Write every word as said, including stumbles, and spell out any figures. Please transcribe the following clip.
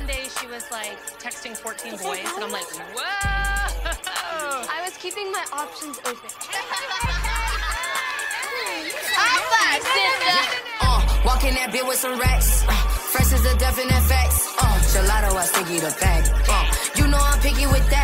day she was like texting fourteen boys, and I'm like, whoa! I was keeping my options open. High five, sister. Uh, walking that bit with some racks. Uh, fresh as a definite facts. Uh, gelato, I sticky the bag. Uh, you know I'm picky with that.